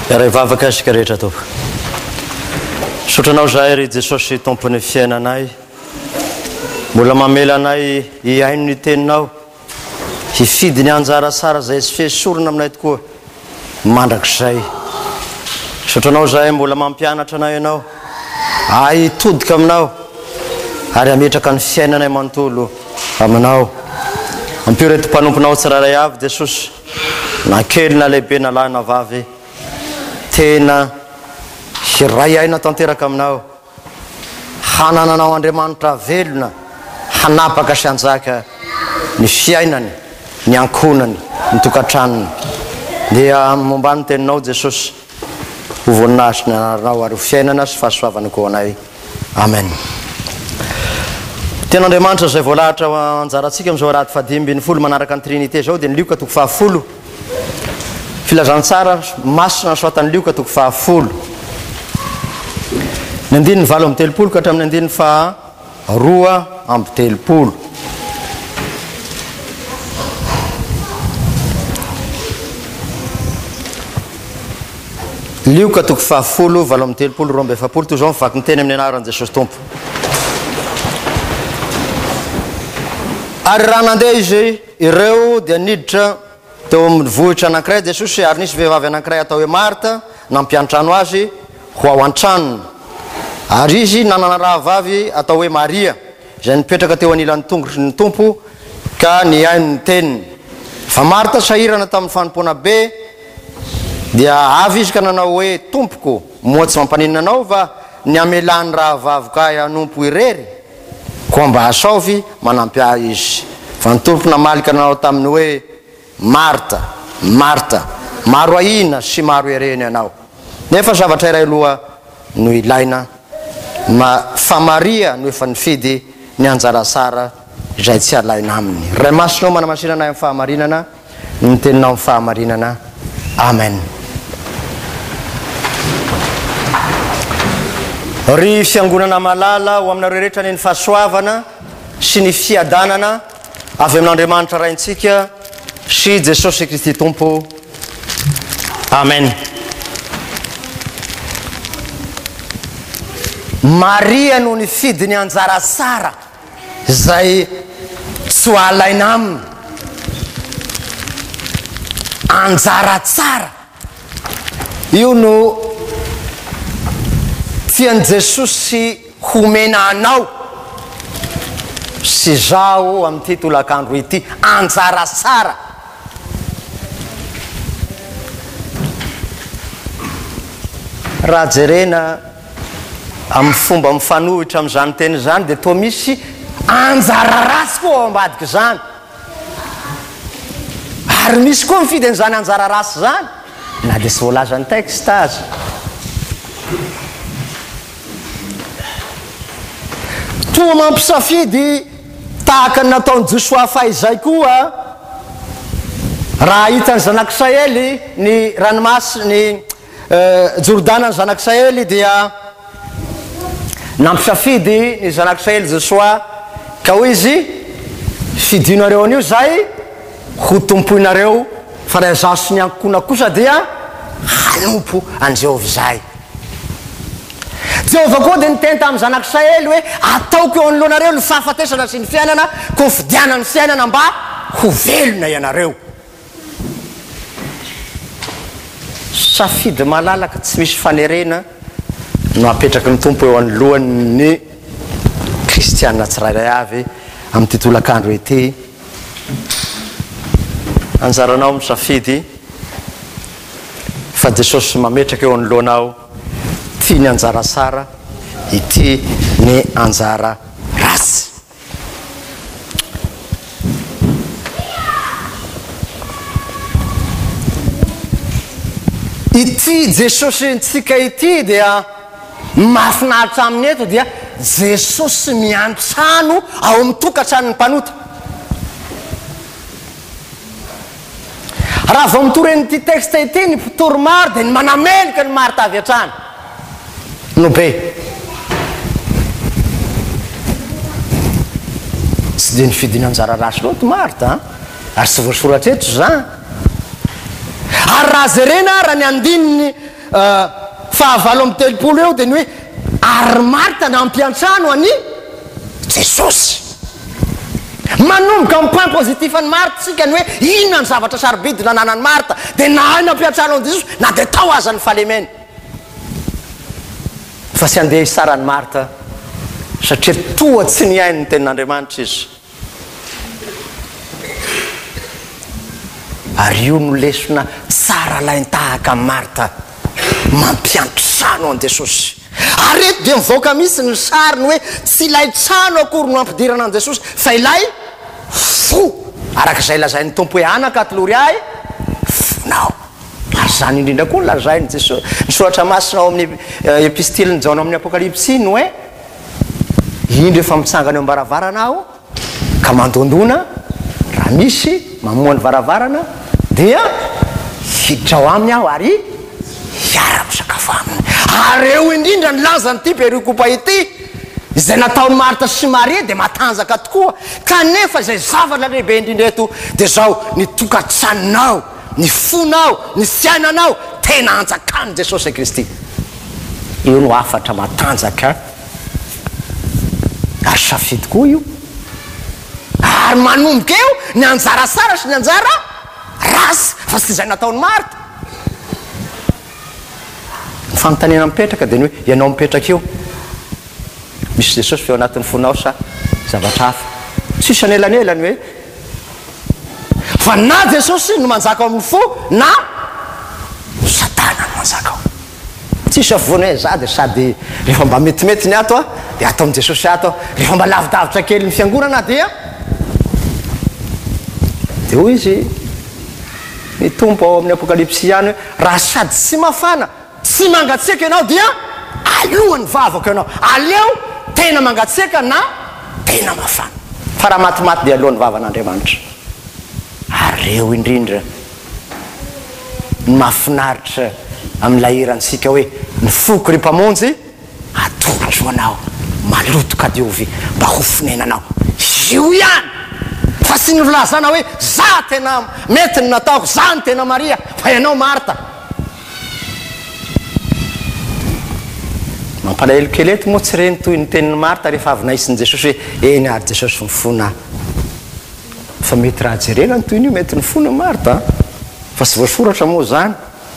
Raha vavaka asika rehetra tompo. Sotranao zahay ry Jesosy tompony fiainanay. Mbola mamela anay hiaino ny teninao, hifidy ny anjara sara izay tsy fiesorona aminay tokoa mandrakizay. Sotranao zahay mbola mampianatra anay ianao, hitodika aminao ary hametraka ny fiainanay manontolo aminao. Ampio reto mpanomponao tsiraray avy Jesosy, na kely na lehibe na lahy na vavy, tena hiray aina tanteraka aminao, hanananao Andriamanitra velona, hanapaka sy hanjaka ny fiainany, ny ankonany, ny tokantranony. Dia momba ny teninao Jesosy, ho voninahitry ny anaranao ary ho fiainana sy fahasoavana koa anay. Amen. Tean'Andriamanitra izay voalahatra anjarantsika amin'izao raty 5:10 manaraka ny Trinité zao dia ny Lioka 10. Filazantsara masina soatan'ny Lioka 10. Ny 9:7 ka hatramin'ny 9:2:30. Lioka 10:7 toy izao mivaky ny teny amin'ny anaran'i Jesosy Tompo. Ary raha nandeha izy ireo dia niditra teo amin'ny vohitra anankiray Jesosy, ary nisy vehivavy anankiray atao hoe Marta nampiantrano azy ho ao an-tranony. Ary izy nanana rahavavy atao hoe Maria, izay nipetraka teo anilan'ny tongotry ny Tompo ka niaino ny teniny. Fa Marta sahirana tamin'ny fanompoana be, dia avy izy ka nanao hoe Tompoko, moa tsy mampaninona anao fa ny amelany rahavavy ka hanompo irery, koa mba asaovy manampy ahy izy. Fa ny Tompo namalika nanao taminy hoe Marta, Marta, maro ahina sy maro ereny ianao, nefa zavatra iray aloha no ilaina, fa Maria no efa nifidy ny anjara sara izay tsy alaina aminy. Ray masinao manamasinana amin'ny fahamarinana, ny teninao amin'ny fahamarinana. Amen. Ry fiangonana malala ho aminareo rehetra ny fahasoavana sy ny fiadanana avy amin'Andriamanitra raintsika sy Jesosy Kristy Tompo. Amen. Maria no nifidy ny anjara sara izay tsy ho alaina aminy. Anjara tsara io no tian'i Jesosy homena anao sy zaho amin'ity tolakandro ity. Anjara sara. Raha jerena amin'ny fomba mifanohitra amin'izany teny zany dia toa misy anjara rasy koa ao ambadika izany, ary misy koa mifidy an'izany anjara rasy zany na dia tsy voalaza ny texte azy. Toa mampisafidy tahaka ny nataon'i Joshua fahizay koa, raha hitan'ny zanak'Israely ny ranomasy, ny Jordana ny zanak'Israely, dia nampisafidy ny zanak'Israely Joshua ka ho izy fidinareo an'io zay ho tompoinareo, fa raha zaho sy ny ankona kosa dia hanompo an Jehovah zay. Jehovah koa dia niteny tamin'ny zanak'Israely hoe ataoko eo anoloanareo ny fahafatesana sy ny fiainana, koa fidianany fiainana mba ho velona ianareo. Safidy malalaka tsy misy fanerena no apetraka ny Tompo eo anoloan'ny kristianina tsirairay avy amin'ity tolakandro ity. Anjaranao misafidy fa Jesosy mametraka eo anoloanao, ty ny anjara sara, ity ny anjara rasy. Ity Jesosy ntsika ity dia mahafinaritra aminy eto dia Jesosy miantrano ao amin'ny tokantranony mpanota. Raha vao mitoren'ity texte ity ny mpitory maro dia ny manamelika ny Marta avy hatrany no be. Tsy dia nifidy ny anjara rasy loatra Marta, ary tsy voasoratra eto zany. Ary raha jerena raha ny andininy fahavalo amin'ny telopolo eo dia ny hoe ary Marta nampiantrano any Jesosy. Manomboka amin'ny point positif any Marta tsika ny hoe inona ny zavatra sarobidina nanany Marta dia na nampiantrano any Jesosy na dia tao aza ny falemeny. Fa tsy andeha hisarany Marta satria toa tsy ny hainy ny tenin'Andriamanitra izy. Ary io no lesona tsara lainy tahaka Marta mampiantrano an Jesosy. Ary eto dia mivoaka misy ny sariny hoe tsy ilay trano akory no ampidirana an Jesosy fa ilay fo. Arak'izay lazain'ny tompo hoe anaka atolory ahy fonao. Ary zany indrindra koa ny lazainy Jesosy. Ny soratra masina ao amin'ny epistiliny Jaona amin'ny Apokalipsy no hoe indro efa mitsangana eo am-baravarana aho ka mandondona raha misy mamoa ny varavarana dia hiditra ao aminy aho ary hiara-misakafo aminy. Ary eo indrindra ny lanzany ty perikopa ity izay nataony Marta sy Maria dia matanjaka tokoa. Kanefa izay zavatra lehibe indrindra eto dia zao ny tokantranonao, ny fonao, ny fiainanao tena anjakany Jesosy Kristy. Io no afatra matanjaka ary safidy koa io. Ary manomboka eo ny anjara sara sy ny anjara rasy fa tsy izay nataony Marta. Ny fanontaniana mipetraka dia ny hoe ianao mipetraka eo misy Jesosy feo anatin'ny fonao sa zavatra hafa. Tsisy anelanelany hoe fa na Jesosy no manjaka amin'ny fo na Satana no manjaka ao. Tsisy avoana hoe za dia sady rehefa mba metimety ny ato dia atao amin'ny Jesosy ato, rehefa mba lavidavitra kely ny fiangonana dia hoy izy ny tompo ao amin'ny Apokalipsy ihany hoe raha sady tsy mafana tsy mangatsiaka ianao dia alohan'ny vavako ianao. Aleo tena mangatsiaka na tena mafana. Fa raha matimaty dia alohan'ny vavan'Andriamanitra. Ary eo indrindra ny mahafinaritra amin'ilay irantsika hoe ny foko ry mpamonjy atolotra anao malotoka diovy mba ho fonenanao. Io ihany fa sy ny volazana hoe za tena mety ny nataoko, za ny tena Maria, fa ianao Marta. Mampalahelo kely eto moa tsy reny toy ny tenin'ny Marta rehefa avy naisin'i Jesosy hoe eny ary Jesosy mifona. Fa mety raha jerena ny toy ny io mety ny fona Marta fa tsy voasoratra moa zany.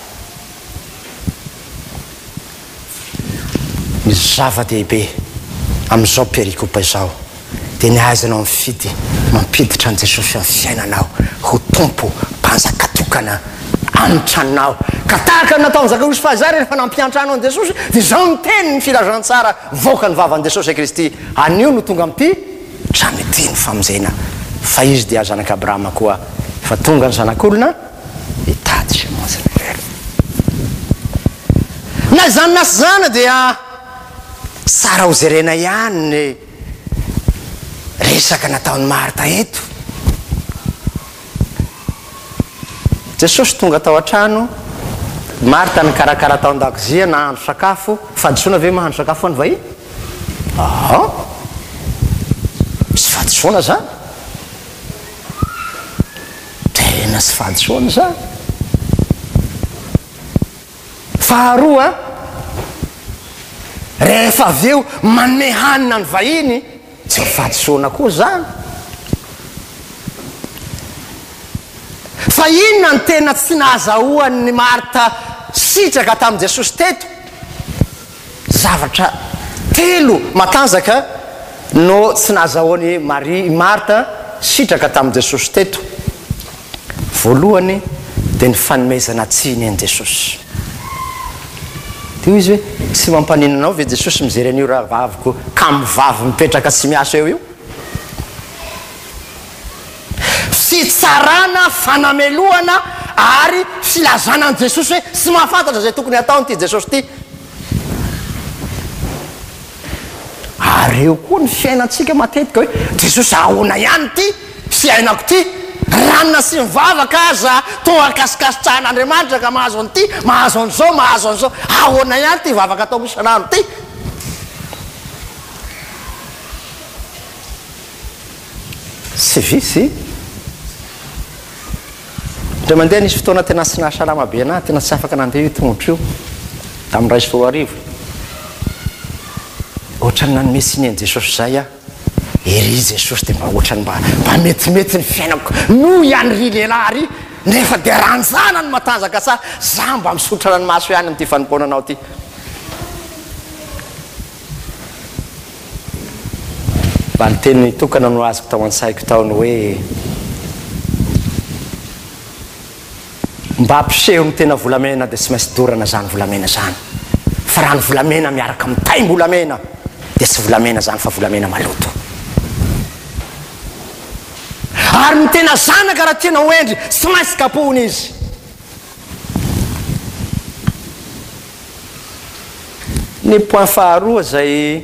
Misy zava-dehibe amin'izao perikopa izao dia ny aizanao mifidy mampiditra an Jesosy amin'ny fiainanao ho tompo mpanjaka tokana amin'ny tranonao. Ka tahaka nataony Zakarisy fahizay rehefa nampiantrano an Jesosy dia zao ny teny ny filazantsara voaka ny vavan'i Jesosy Kristy. Anio no tonga amin'ity trano ity ny famonjena. Fa izy dia zanak'Abrahama koa fa tonga ny zanak'olona hitady monjana velo. Na zany na sy zany dia tsara ho jerena ihany ny resaka nataony Marta eto. Jesosy tonga tao an-trano, Marta ny karakara tao an-dakozia nahandro sakafo. Fadisoana ve mahandro sakafo any vahiny? Tsy fadisoana zany. Tena tsy fadisoana zany. Faharoa rehefa avy eo manome hanina ny vahiny tsy fadisoana koa zany. Fa inona ny tena tsy nahazahoan'ny Marta sitraka tamin'i Jesosy teto? Zavatra telo matanjaka no tsy nahazahoan'ny Marta sitraka tamin'i Jesosy teto. Voalohany dia ny fanomezana tsiny an Jesosy. Dia izy hoe tsy mampaninanao ve Jesosy mijery an'io raha vaviko ka mivavy mipetraka tsy miasa eo io? Fitsarana, fanameloana ary filazana an Jesosy hoe sy mahafantatra zay tokony ataony ty Jesosy ty. Ary eo koa ny fiainantsika matetika hoe Jesosy ahoana ihany ty fiainako ty, ranona sy mivavaka aza toa kasikasitrahan'Andriamanitra ka mahazo an'ity, mahazo an'izao, mahazo an'izao, ahoana ihany ty vavaka atao isanandro ty. Tsy visy. Ndray mandeha nisy fotoana tena tsy nahasalama be anahy, tena tsy afaka nandeha io tongotra io. tamin'ny ray sy roa arivo ohatrany nanome sineny Jesosy zay a ery Jesosy dia mba ohatrany mba metimety ny fiainako no ihany ry lehilahy ry nefa dia ranjana ny matanjaka tsara za mba misotra ranomaso ihany amin'ity fanompoananao ty mba nyteny tokana no azoko tao an-tsaiko taony hoe mba ampiseho ny tena volamena dia tsy maintsy dorana zany volamena zany fa raha ny volamena miaraka amin'ny taim-bolamena dia tsy volamena zany fa volamena maloto ary ny tena zanaka raha tena hoendry tsy maintsy kapohony izy ny point faharoa zay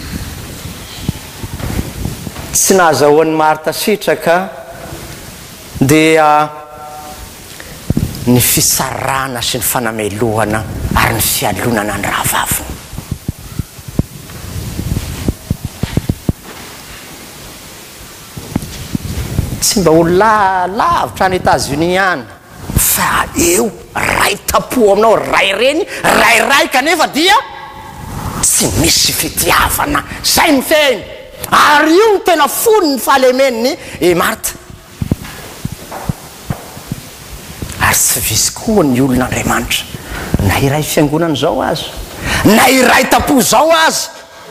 tsy nahazahoan'ny Marta sitraka dia ny fisarana sy ny fanamelohana ary ny fialonana ny raha vaviny tsy mba ho lavitra any États-Unis ihany fa eo ray tapo aminao ray reny ray kanefa dia tsy misy fitiavana zay ny feny ary io ny tena fony ny fahalemeniny Marta ary tsy visy koa ny olon'Andriamanitra na iray fiangonana zao azy na iray tapo zao azy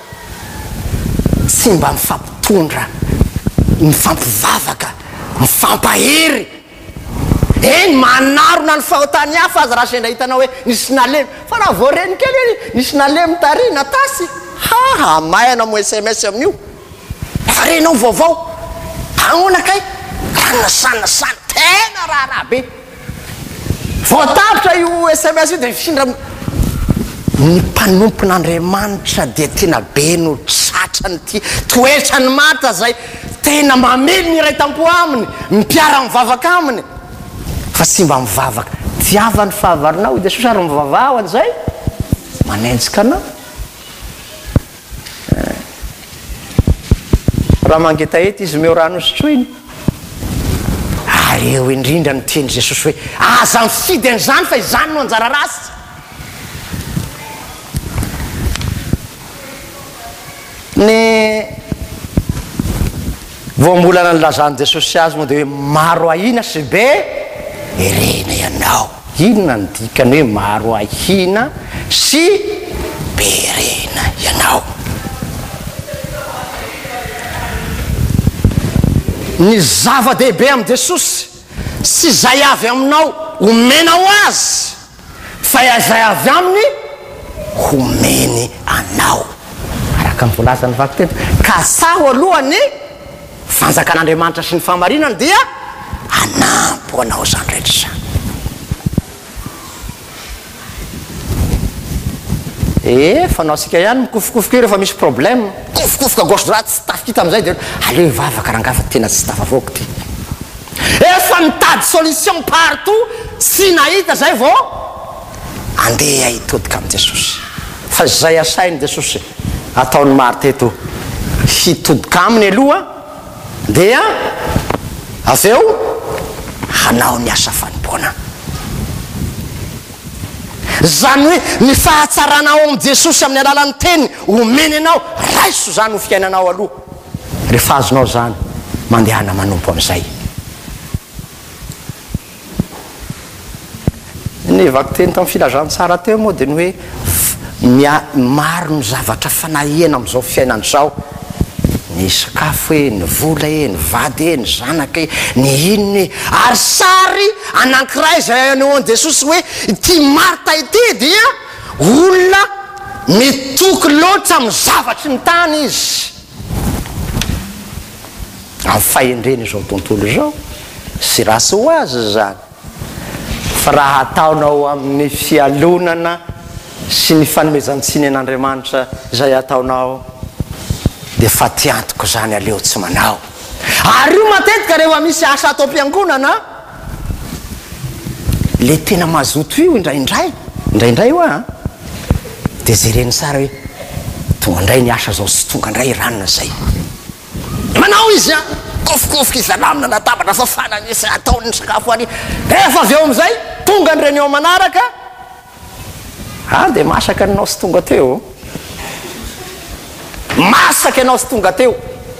tsy mba mifampitondra mifampivavaka mifampahery eny manarona ny fahotany hafa azy raha sendra hitanao hoe nisy nalemy fa raha voareny kely nisy nalemy tary natasy maina mo SMS amin'io efa renao vaovao agnona kay ranasana tena raha be voatavitra io SMS io dia mifindra ny mpanompon'Andriamanitra dia tena be no tratrany ty toetrany Marta zay tena mamely ny iray tampo aminy mipiara mivavaka aminy fa tsy mba mivavaka tiavany fahavarinao dia Jesosy ary mivavahany zay manenjika anao raha mangeta eto izy meo rano sotroiny ary eo indrindra ny teny Jesosy hoe aza mifidy an'izany fa izany no anjara rasy ny voambolana ny lazany Jesosy azy moa dia hoe maro ahina sy be erena ianao inona ny dikany hoe maro ahina sy be erena ianao ny zava-dehibe amin'i Jesosy sy zay avy aminao omenao azy fa zay avy aminy homeny anao araka mivoalaza ny vaky tena ka saho alohany fanjakan'Andriamanitra sy ny fahamarinany dia anampo anao zany rehetra zany fanao sika ihany mikofokofika rehefa misy problème kofokofoka gauche droite tsy tafakita amizay dia aleo ivavaka rangafa tena tsy tafavoako ty efa mitady solution partout tsy nahita zay vao andeha hitodika amin'i Jesosy fa zay asainy Jesosy ataony Marta eto hitodika aminy aloha dia aveo hanao ny asa fanompoana zany hoe ny fahatsaranao amin'i Jesosy amin'ny alalan'ny teny omeny anao raiso zany ho fiainanao aloha rehefa azonao zany mandehana manompo amin'izay ny vaky teny tamin'ny filazantsara teo moa dia ny hoe maro ny zavatra fanahiana amin'izao fiainana zao ny sakafo ny vola ny vady ny zanaka ny inony ary sary anankiray zay anehoan'i Jesosy hoe ty Marta ity dia olona mitoky loatra amin'ny zavatry ny tany izy amin'ny fahendreny izao tontolo izao sy rasy ho azy zany fa raha ataonao amin'ny fialonana sy ny fanomezantsiny an'Andriamanitra zay ataonao dia fa tiantoko zany aleo tsy manao ary io matetika rehefa misy asa atao am-piangonana le tena mazoto io indraindray io dia jereny tsara hoe tonga indray ny asa zao sy tonga indray ranona zay manao izy kofokofoka izalamina natabatra fa fananisy ataony sakafo any rehefa avy eo amin'izay tonga ny reny eo manaraka dia masaka anao sy tonga teo masaka ianao sy tonga teo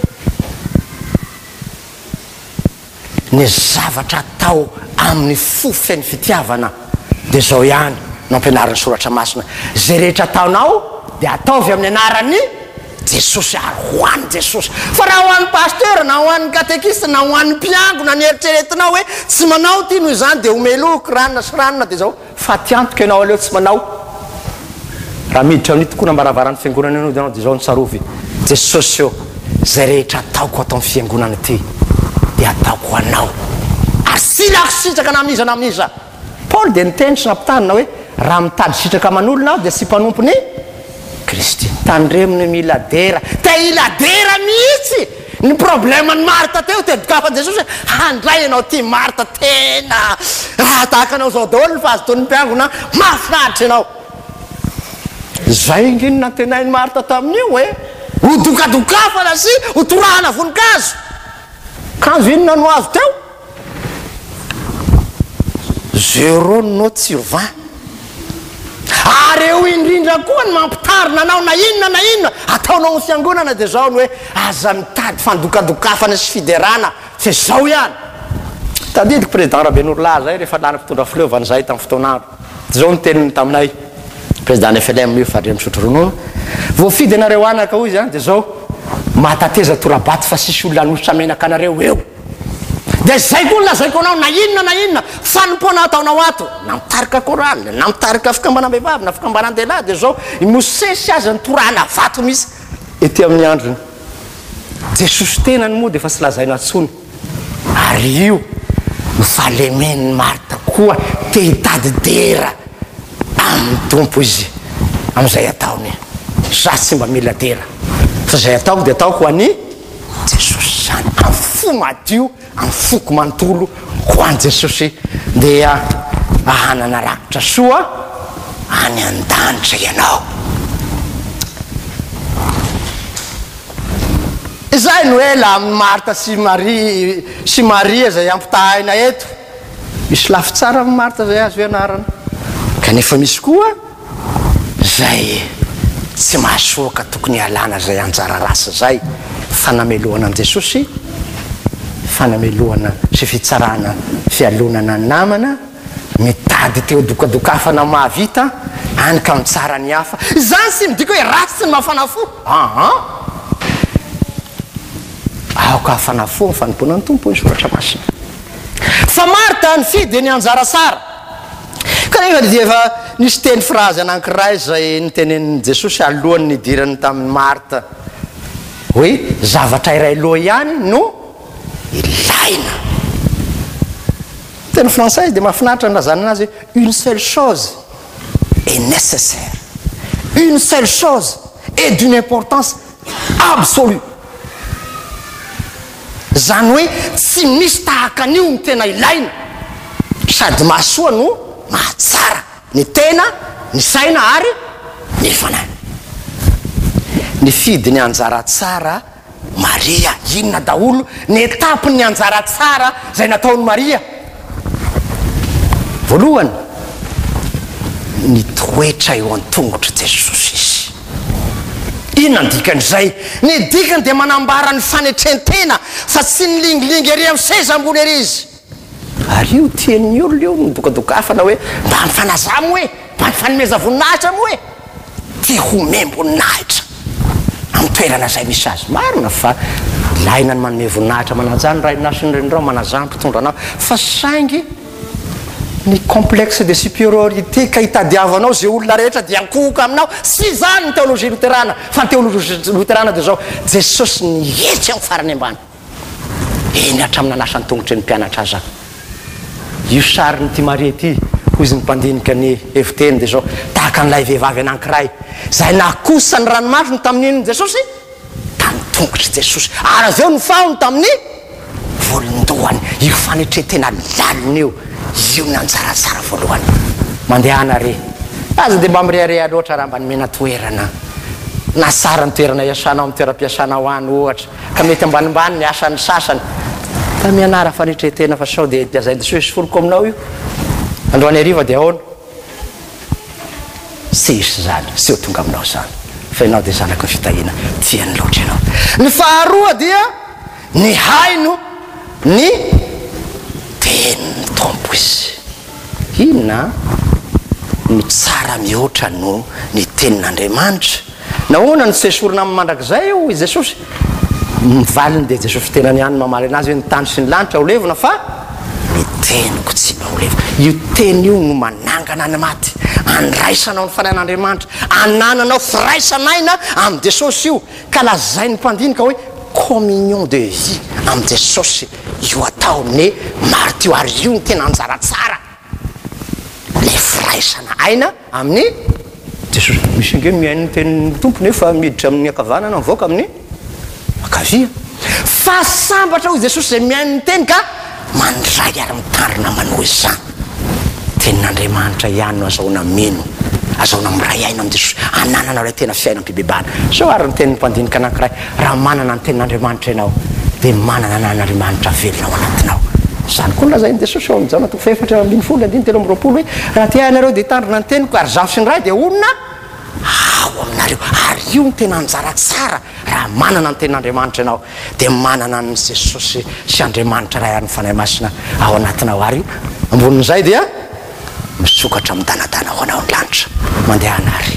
ny zavatra atao amin'ny fofeny fitiavana dia zao ihany no ampianarany soratra masina zay rehetra ataonao dia ataovy amin'ny anarany Jesosy ary ho an'ny Jesosy fa raha ho an'ny pasteur na ho an'ny katekista na ho an'ny mpiangona ny eritreretinao hoe tsy manao ty noho izany dia omeloko ranona sy ranona dia zao fa tiantoka ianao aleo tsy manao raha miditra amin'ny tokoa nambaravaran'ny fiangonana ianao dia anao dia zao nytsarovy Jesosy eo zay rehetra ataoko atao amin'ny fiangonana ity dia ataoko anao ary silako sitraka na amin'iza na amin'iza Paul dia niteny sy nampitanina hoe raha mitady sitraka aman'olona aho dia sy mpanompony Kristy tandremony miladera te iladera mihitsy ny problème ny Marta teo tedokafa Jesosy handray ianao ty Marta tena tahaka anao zao daholo fa azo toy ny mpiangona mahafinaritra ianao zay nginy nantenainy Marta tamin'io hoe ho dokadokafana sy ho torahana voninkazo kanzo inona no azo teo 0 ary eo indrindra koa ny mampitarina anao na inona ataonao ny fiangonana dia zao ny hoe aza mitady fandokadokafana sy fiderana fa zao ihany tadidiko président Rabenorola zay rehefa lana mpitondra fileovana zay tamin'ny fotoanandro zao ny teniny taminay président FLM io fadre misotro ronono voafidy anareo anaka hoy izy dia zao matateza torabaty fa sisy olona anositra menaka anareo eo dia zay koa lazaiko anao na inona fanimpona ataonao ato na mitarika koraly na mitarika fikambanam-behivavy na fikambanan-dehilahy dia zao mosesy azy ny torana vato misy ety amin'ny androny Jesosy tenany moa dia efa tsy lazaina antsony ary io no falemen'ny Marta koa te hitady dera amin'ny tompo izy amin'izay ataony za tsy mba mila dera fa zay ataoko dia ataoko ho an'ny Jesosy zany amin'ny fo madio amin'ny foko manontolo ho an'i Jesosy dia ahanana rakitra soa any an-danitra ianao izay no ela amin'ny Marta sy Maria zay ampitahaina eto misy lafy tsara amin'ny Marta zay azo ianarana kanefa misy koa zay tsy mahasoaka tokony alana zay anjara rasa zay fanamelohana an' Jesosy fanamelohana sy fitsarana fialonana ny namana mitady teo dokadokafana mahavita anika mitsara ny hafa zany sy midika hoe ratsy sy ny mahafana fo aoka hafana fo ny fanimpona ny tompo ny soratra masina fa Marta ny fidy ny anjara sara kanefa dia efa nisy teny frazy anankiray zay nitenen'i Jesosy alohany nidirany tamin'ny Marta hoe zavatra iray loha ihany no ilaina teny français dia mahafinaritra nylazana anazy une seule chose est nécessaire une seule chose est d'une importance absolue zany hoe tsy misy tahaka an'io ny tena ilaina sady mahasoa no mahatsara ny tena ny saina ary ny fanany ny fidy ny anjara tsara Maria inona daholo ny etape ny anjara tsara zay nataony Maria voalohany ny toetra eo an-tongotra Jesosy izy inona ny dikan'izay ny dikany dia manambara ny fanetrentena fa tsy ny lingilingy ery amin'ny seza ambony ery izy ary io tian'ny olona io midokadokafana hoe mba mifanazamo hoe mba mifanomeza voninahitra mo hoe ty ho memboninahitra amin'ny toerana zay misy azy marina fa ilaina ny manome voninahitra manajany rainasy ny renirao manazany mpitondra anao fa saingy ny complexe de supériorité ka hitadiavanao zay olona rehetra dia ankohoka aminao sy zany ny théologie luterana fa ny théologie luterana dia zao Jesosy nihetsy amin'ny farany ambany eny hatramin'ny anasany tongotry ny mpianatra aza io sariny ty Maria ty hoy izy ny mpandinika ny eviteny dia zao tahaka n'ilay vehivavy anankiray zay nakosa ny ranomasiny tamin'inony Jesosy tamin'ny tongotry Jesosy ary aveo ny fahony tamin'ny volondohany io fanetretena lalina io io ny anjaratsara voalohany mandehana re aza dia mba mirearea loatra raha mba nomena toerana na sara ny toerana iasanao amin'ny toeram-piasanao any ohatra ka mety ambanimbany ny asan'ny sasany fa mianara fanetretena fa sao dia diazainy Jesosy foroko aminao io androany ariva dia ahoana sisy zany sy ho tonga aminao zany fa ianao dia zanako ny fitahina tiany loatra ianao. Ny faharoa dia ny haino ny tenin'ny tompo izy. Inona no tsara mihoatra no ny tenin'Andriamanitra. Nahoana ny sesorina amin'ny mandrakizay io i Jesosy mivaliny dia Jesosy tena niany mamaly anazy hoe ny tany sy ny lanitra ho levona fa ny teniko tsy mba ho levona. Io teny io no manangana ny maty, andraisanao ny fanahin'Andriamanitra, anananao firaisanaina amin'ny Jesosy io ka lazain'ny mpandinika hoe communion de vie amin'ny Jesosy io atao ny marty io ary io ny tena anjara tsara le firaisana aina amin'ny Jesosy. Misy inge miain'ny tenin'ny tompo nefa miditra amin'ny akavanana mivoaka amin'ny akavia fa sambatra ho Jesosy zay miain'ny teny ka mandray ary mitandrina manohy izany. Tenin'Andriamanitra ihany no azahoana mino, azahoana miray aina amin'ny Jesosy, ananana ilay tena fiainam-pibebana. So ary ny tenin'ny mpandinika anankiray, raha manana ny tenin'Andriamanitra ianao dia manana anan'Andriamanitra velona ao anatinao. Zany koa nolazain'i Jesosy eo amin'ny Jaona 4:23 hoe raha tia ianareo dia tandrina ny teniko ary zaho sy ny ray dia onona ao aminareo. Ary io ny tena anjara tsara raha manana ny tenin'Andriamanitra ianao dia manana ny Jesosy sy Andriamanitra ray ary ny fanahy masina ao anatinao. Ary ambonin'izay dia misokatra midanadana ho anao ny lanitra mandeha anary.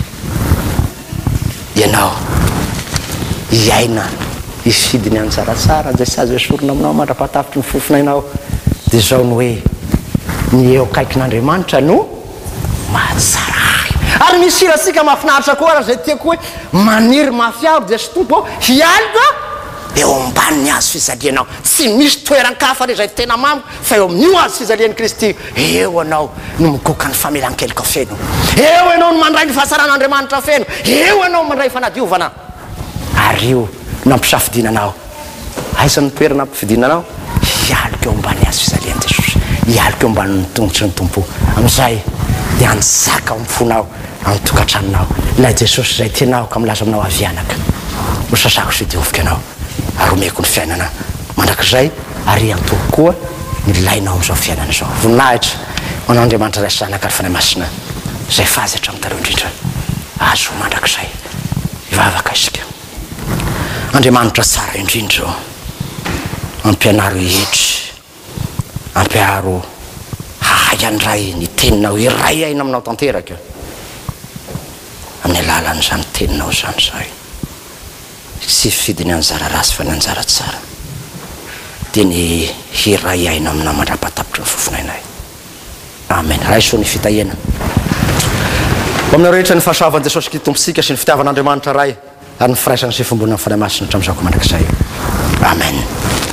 Ianao iaina ifidiny anjara tsara zay sy azo esorina aminao mandra-pahatafitry ny fofinainao dia zao ny hoe ny eo akaikin'Andriamanitra no mahatsara ahy. Ary misy iratsika mahafinaritra koa raha zay tiako hoe maniry mafiaro Jesosy tompo hialika eo ambaniny azo fizalianao. Tsy misy toeran-kafa re zay tena mamiko fa eo amin'io azo fizalian'i Kristy eo anao no migoka ny famelan-keloka feno, eo ianao no mandray ny fahasaran'Andriamanitra feno, eo ianao no mandray fanadiovana. Ary io nampisafidinanao, aiza ny toerana ampifidinanao? Hialika eo ambany azo fizalian'i Jesosy, hialika eo ambanin'ny tongotry ny tompo. Amin'izay dia anjaka ao mifonao amin'ny tokantranonao ilay Jesosy zay tianao ka milaza aminao avianaka. Ho sasako sy diovika anao ary omeko ny fiainana mandrakizay ary antoko koa ny lainao amin'izao fiainana izao. Voninahitra manao Andriamanitra ray zanaka ary fanahy masina zay fazatra amin'ny tareo indrindra azo mandrakizay ivavaka isika. Andriamanitra tsara indrindra ampianaro hitry, ampiaro hahandray ny teninao iray aina aminao tanteraka amin'ny alalan'izany teninao zany zay. Tsy fidiny anjara rasy fa ny anjara tsara dia ny hiray aina aminao mandra-pahatapitra ny fofinainay. Amen. Raiso ny fitahiana aminao rehetra ny fahasoavan'i Jesosy Kristy tompontsika sy ny fitiavan'Andriamanitra ray ary ny firaisana sy fimbonana ny fanahy masina hatramin'izao ko mandrakizay. Amen.